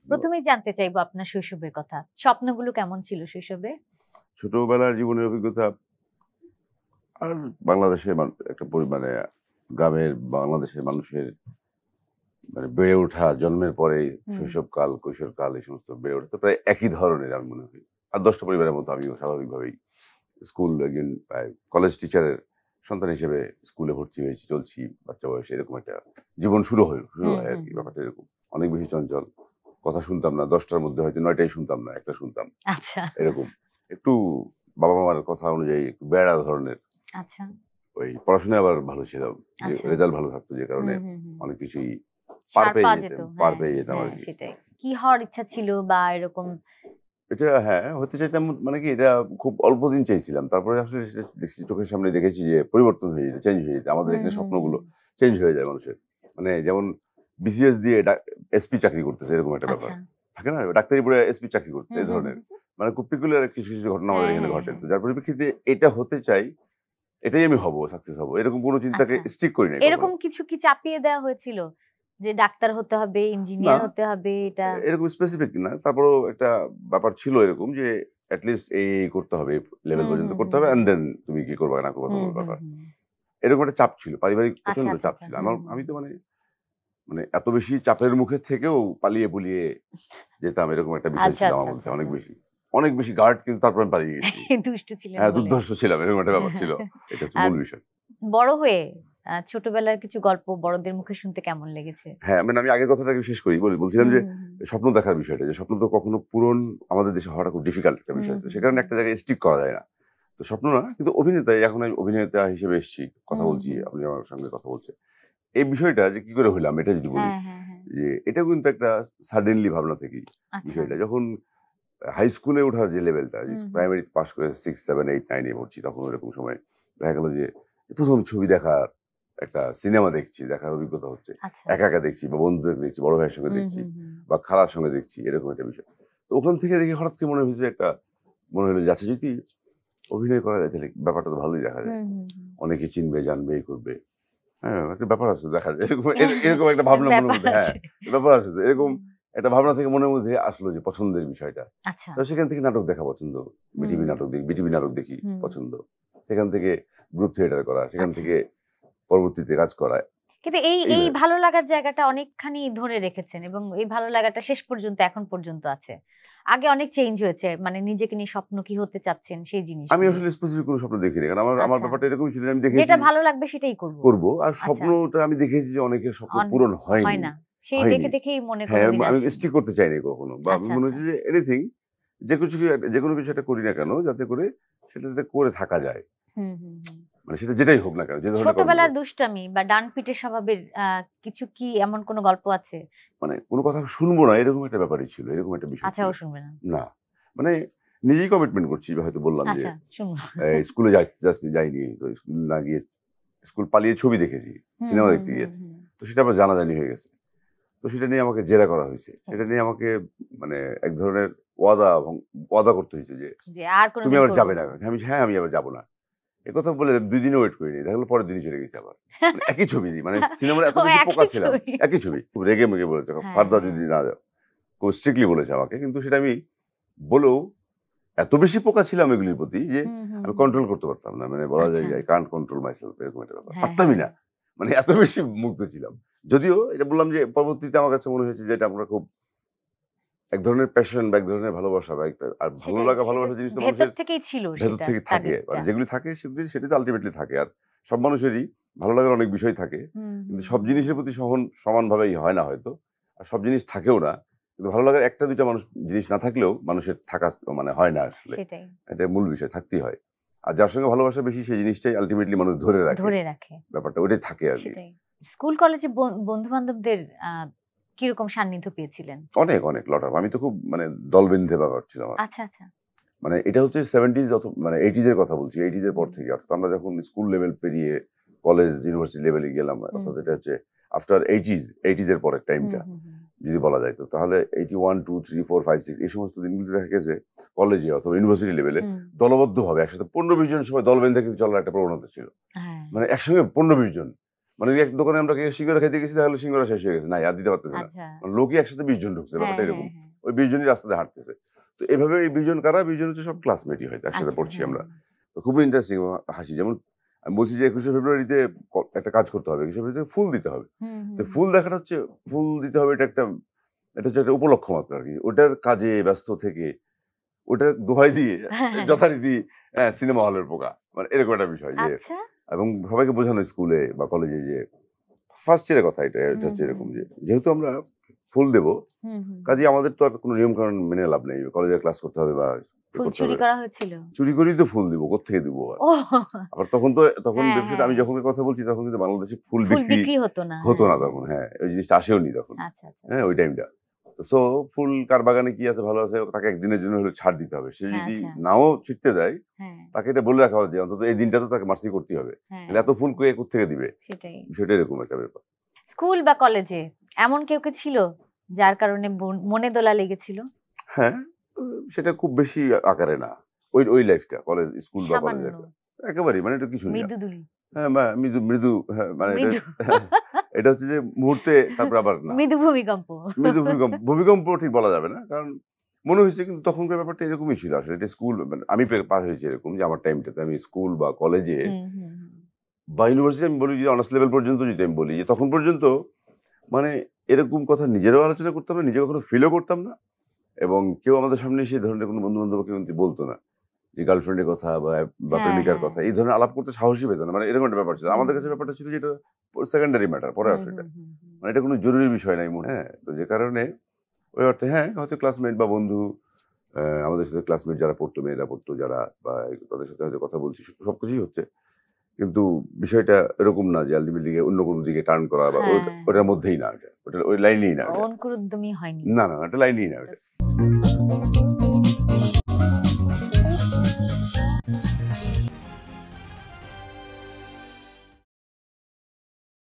প্রথমেই জানতে চাইবো আপনার শৈশবের কথা। স্বপ্নগুলো কেমন ছিল শৈশবে? ছোটবেলার জীবনের অভিজ্ঞতা আর বাংলাদেশের একটা মানে গ্রামের বাংলাদেশের মানুষের মানে বেড়ে ওঠা, জন্মের পরে শৈশবকাল, কৈশোরকাল এই সমস্ত বেড়ে ওঠা প্রায় একই ধরনের আমি মনে করি। আর 10টা পরিবারের মতো আমিও স্বাভাবিকভাবেই স্কুল একজন কলেজ টিচারের সন্তান হিসেবে স্কুলে ভর্তি হয়েছি, চলছি বাচ্চা বয়সে। এরকম একটা জীবন শুরু হয় আর কি। ব্যাপারটা এরকম অনেক বেশি চঞ্চল। কথা শুনতাম না, 10টার মধ্যে হয়তো 9টাই শুনতাম না, একটা শুনতাম। আচ্ছা, এরকম একটু বাবা মামার কথা অনুযায়ী একটু বেড়া ধরনের। আচ্ছা, ওই পড়াশোনায় আবার ভালো ছিল, রেজাল্ট ভালো থাকতো, যে কারণে অনেক কিছুই পার পেয়ে যেতাম আর কি। সেটাই। কি হওয়ার ইচ্ছা ছিল বা এরকম? এটা হ্যাঁ হতে চাইতাম, মানে কি এটা খুব অল্প দিন চাইছিলাম, তারপরে আসলে চোখের সামনে দেখেছি যে পরিবর্তন হয়ে যেতে, চেঞ্জ হয়ে যেতে। আমাদের এখানে স্বপ্নগুলো চেঞ্জ হয়ে যায় মানুষের। মানে যেমন বিসিএস দিয়ে এসপি চাকরি করতেছে, এরকম একটা ব্যাপার থাকে না, ডাক্তারি পড়ে এসপি চাকরি করতেছে, এই ধরনের মানে খুব পিকুলার কিছু কিছু ঘটনা আমাদের এখানে ঘটে। তো যার পরিপ্রেক্ষিতে এটা হতে চাই, এটাই আমি হব, সাকসেস হব, এরকম কোনো চিন্তাকে স্টিক করি না। এরকম কিছু কি চাপিয়ে দেওয়া হয়েছিল যে ডাক্তার হতে হবে, ইঞ্জিনিয়ার হতে হবে? এটা এরকম স্পেসিফিক না, তারপরেও একটা ব্যাপার ছিল এরকম যে অ্যাটলিস্ট এই করতে হবে, লেভেল পর্যন্ত করতে হবে, এন্ড দেন তুমি কি করবে না করবে তোমার ব্যাপার। এরকম একটা চাপ ছিল, পারিবারিক প্রচন্ড চাপ ছিল। আমি তো মানে এত বেশি চাপের মুখে থেকেও পালিয়ে পুলিয়ে যেতাম, এরকম একটা বিষয় ছিল আমার মধ্যে। অনেক বেশি গার্ড, কিন্তু তারপর আমি পালিয়ে গেছি। দুষ্টু ছিলেন? হ্যাঁ, দুর্ধর্ষ ছিলাম, এরকম একটা ব্যাপার ছিল। এটা হচ্ছে মূল বিষয়। বড় হয়ে ছোটবেলার কিছু গল্প বড়দের মুখে শুনতে কেমন লেগেছে? হ্যাঁ, মানে আমি আগের কথাটাকে শেষ করি, বলছিলাম যে স্বপ্ন দেখার বিষয়টা, যে স্বপ্ন তো কখনো পূরণ আমাদের দেশে হওয়াটা খুব ডিফিকাল্ট একটা বিষয়। তো সে কারণে একটা জায়গায় স্টিক করা যায় না। তো স্বপ্ন না, কিন্তু অভিনেতা, এখন আমি অভিনেতা হিসেবে এসেছি, কথা বলছি, আপনি আমার সঙ্গে কথা বলছেন। এই বিষয়টা যে কি করে হইলাম, এটা যদি বলি, যে এটাও কিন্তু একটা সাডেনলি ভাবনা থেকেই বিষয়টা। যখন হাই স্কুলে ওঠার যে লেভেলটা, প্রাইমারি পাস করে 6, 7, 8, 9-এ পড়ছি, তখন এরকম সময় দেখা গেল যে প্রথম ছবি দেখার একটা সিনেমা দেখছি, দেখার অভিজ্ঞতা হচ্ছে। একা একা দেখছি, বা বন্ধুদের দেখছি, বড় ভাইয়ের সঙ্গে দেখছি, বা খালার সঙ্গে দেখছি, এরকম একটা বিষয়। তো ওখান থেকে দেখে হঠাৎ করে মনে হয়েছে মনে হলো যে আচ্ছা, যদি অভিনয় করা যায় তাহলে ব্যাপারটা তো ভালোই দেখা যায়, অনেকে চিনবে, জানবে, এই করবে। হ্যাঁ, একটা ব্যাপার আছে, দেখা যায় এরকম একটা ভাবনা মনের মধ্যে। হ্যাঁ, ব্যাপার আছে তো, এরকম একটা ভাবনা থেকে মনের মধ্যে আসলো যে পছন্দের বিষয়টা। তো সেখান থেকে নাটক দেখা পছন্দ, বিটিভি নাটক দেখি পছন্দ, সেখান থেকে গ্রুপ থিয়েটার করা, সেখান থেকে পরবর্তীতে কাজ করা। কিন্তু এই ভালো লাগার জায়গাটা অনেকখানি ধরে রেখেছেন, এবং এই ভালো লাগাটা শেষ পর্যন্ত এখন পর্যন্ত আছে। আগে অনেক চেঞ্জ হয়েছে, মানে নিজেকে নিয়ে স্বপ্ন কি হতে চাচ্ছেন সেই জিনিস। আমি আসলে স্পেসিফিক কোনো স্বপ্ন দেখিনি, কারণ আমার ব্যাপারটা এরকমই ছিল, আমি দেখেছি যেটা ভালো লাগবে সেটাই করব। আর স্বপ্নটা আমি দেখেছি যে অনেকের স্বপ্ন পূরণ হয় না, সেই দেখেই মনে করি আমি স্টিক করতে চাইনি কখনো, বা মনে হচ্ছে যে এনিথিং, যে কোনো কিছু একটা করি না কেন, যাতে করে সেটাতে করে থাকা যায়, মানে সেটা যেটাই হোক না কেন। যে ধরনের ছোটবেলার দুষ্টামি বা ডান পিটে স্বভাবের কিছু কি এমন কোনো গল্প আছে? মানে কোনো কথা শুনবো না, এরকম একটা ব্যাপারই ছিল, এরকম একটা বিষয় ছিল। শুনবে না, মানে নিজেই কমিটমেন্ট করছি, হয়তো বললাম যে স্কুলে যাইনি, তো স্কুল না গিয়ে স্কুল পালিয়ে ছবি দেখেছি, সিনেমা দেখতে গিয়েছি, তো সেটা আমার জানাজানি হয়ে গেছে। তো সেটা নিয়ে আমাকে জেরা করা হয়েছে, সেটা নিয়ে আমাকে মানে এক ধরনের ওয়াদা করতে হয়েছে যে তুমি আবার যাবে না। আমি আবার যাবো না, একথা বলে 2 দিনও ওয়েট করিনি, দেখা গেলো পরের দিনই চলে গেছে আবার। একই ছবি, মানে সিনেমার এত বেশি পোকা ছিলাম, একই ছবি, খুব রেগে মেগে বলেছে, ফার্দার যদি না যাও, খুব স্ট্রিক্টলি বলেছে আমাকে। কিন্তু সেটা আমি বলেও এত বেশি পোকা ছিলাম এগুলির প্রতি যে আমি কন্ট্রোল করতে পারতাম না, মানে বলা যায় আই কান্ট কন্ট্রোল মাইসেলফ, এরকম একটা ব্যাপার, পারতামই না, মানে এত বেশি মুগ্ধ ছিলাম। যদিও এটা বললাম যে পরবর্তীতে আমার কাছে মনে হয়েছে যে এটা আমরা খুব এক ধরনের প্যাশন বা এক ধরনের ভালোবাসা, বা একটা আর ভালোবাসা জিনিস তো মানুষের ভেতর থেকে থাকে, আর যেগুলি থাকে সেটা তো আলটিমেটলি থাকে। আর সব মানুষেরই ভালো লাগার অনেক বিষয় থাকে, কিন্তু সব জিনিসের প্রতি সমানভাবেই হয় না হয়তো, আর সব জিনিস থাকেও না। কিন্তু ভালো লাগার একটা দুইটা জিনিস না থাকলেও মানুষের থাকা মানে হয় না, আসলে এটা মূল বিষয়, থাকতেই হয়। আর যার সঙ্গে ভালোবাসা বেশি, সেই জিনিসটাই আলটিমেটলি মানুষ ধরে রাখে, ব্যাপারটা ওইটাই থাকে আর কি। স্কুল কলেজে বন্ধু বান্ধবদের কিরকম সান্নিধ্য পেয়েছিলেন? অনেক লট অফ। আমি তো খুব মানে দল বেঁধে ব্যাপার ছিল আমার। মানে এটা হচ্ছে 70s, মানে 80s এর কথা বলছি, 80s এর পর থেকে। অর্থাৎ আমরা যখন স্কুল লেভেল পেরিয়ে কলেজ ইউনিভার্সিটি লেভেলে গেলাম, অর্থাৎ এটা হচ্ছে আফটার 80s এর পরের টাইমটা যদি বলা যায়। তো তাহলে 81, 2, 3, 4, 5, 6 এই সমস্ত দিনগুলো দেখা গেছে কলেজে অথবা ইউনিভার্সিটি লেভেলে দলবদ্ধ হবে একসাথে 15-20 জন সবাই দল বেঁধে কিন্তু চলার একটা প্রবণতা ছিল। মানে একসঙ্গে 15-20 জন, মানে এক দোকানে আমরা সিঙ্গারা খাইতে গেছি, তাহলে সিঙ্গারা শেষ হয়ে গেছে, না আর দিতে পারতেছে না, লোকই একসাথে 20 জন ঢুকছে, ব্যাপারটা এরকম। ওই 20 জনই রাস্তাতে হাঁটতেছে। তো এইভাবে এই 20 জন কারা? 20 জন হচ্ছে সব ক্লাসমেটই হয়তো একসাথে পড়ছি আমরা। তো খুবই ইন্টারেস্টিং হাসি। যেমন আমি বলছি যে 21শে ফেব্রুয়ারিতে একটা কাজ করতে হবে, 21শে ফেব্রুয়ারিতে ফুল দিতে হবে। তো ফুল দেখাটা হচ্ছে, ফুল দিতে হবে, এটা হচ্ছে একটা উপলক্ষ মাত্র আর কি। ওটার কাজে ব্যস্ত থেকে ওটার দোহাই দিয়ে যথারীতি সিনেমা হলের পোকা, মানে এরকম একটা বিষয় যে, এবং সবাইকে বোঝানো স্কুলে বা কলেজে যে ফার্স্ট ইয়ারের কথা, এটা হচ্ছে এরকম যে যেহেতু আমরা ফুল দেবো, কাজে আমাদের তো আর কোনো নিয়ম কানুন মেনে লাভ নেই, কলেজে ক্লাস করতে হবে বা চুরি করেই তো ফুল দিব, কোথেকে দিব আবার? তখন ব্যবসাটা, আমি যখন কথা বলছি তখন কিন্তু বাংলাদেশে ফুল বিক্রি হতো না তখন। হ্যাঁ, ওই জিনিসটা আসেও নি তখন। হ্যাঁ, ওই টাইমটা। সো ফুল কার বাগানে কি আছে ভালো আছে, তাকে একদিনের জন্য হলে ছাড় দিতে হবে। সে যদি নাও ছিটতে দেয়, তাকে এটা বলে রাখা হবে যে অন্তত এই দিনটা তো তাকে মার্সি করতে হবে, এত ফুল কোথেকে দিবে, সেটা এরকম একটা ব্যাপার। স্কুল বা কলেজে এমন কেউ কে ছিল যার কারণে মনে দোলা লেগেছিল? হ্যাঁ, সেটা খুব বেশি আকারে না, ওই লাইফটা, কলেজ স্কুল বা কলেজের একেবারেই, মানে এটা কিছু না। হ্যাঁ, মৃদু, মানে এটা হচ্ছে যে মুহূর্তে, তারপর আবার না, মৃদু ভূমিকম্প ঠিক বলা যাবে না, কারণ মনে হয়েছে কিন্তু তখনকার ব্যাপারটা এরকমই ছিল আসলে। এটা স্কুল, আমি পার হয়েছি এরকম যে আমার টাইমটাতে আমি স্কুল বা কলেজে বা ইউনিভার্সিটি, আমি বলি যে অনার্স লেভেল পর্যন্ত যদি আমি বলি, যে তখন পর্যন্ত মানে এরকম কথা নিজেরাও আলোচনা করতাম না, নিজে কখনো ফিলও করতাম না, এবং কেউ আমাদের সামনে সেই ধরনের কোনো বন্ধু বান্ধব কিন্তু বলতো না যে গার্লফ্রেন্ডের কথা বা প্রেমিকার কথা, এই ধরনের আলাপ করতে সাহসী পেত না, মানে এরকম একটা ব্যাপার ছিল আমাদের কাছে। ব্যাপারটা ছিল যে এটা সেকেন্ডারি ম্যাটার, পরে আসে এটা, মানে এটা কোনো জরুরি বিষয় নাই মনে। হ্যাঁ, তো যে কারণে ওই অর্থে হ্যাঁ, হয়তো ক্লাসমেট বা বন্ধু, আমাদের সাথে ক্লাসমেট যারা পড়তো, মেয়েরা পড়তো যারা, বা তাদের সাথে হয়তো কথা বলছি, সবকিছুই হচ্ছে, কিন্তু বিষয়টা এরকম না যে আলটিমেটলি অন্য কোনো দিকে টার্ন করা বা ওটার মধ্যেই না, ওটা ওই লাইনেই না, একদমই হয়নি, না, এটা লাইনেই না ওটা।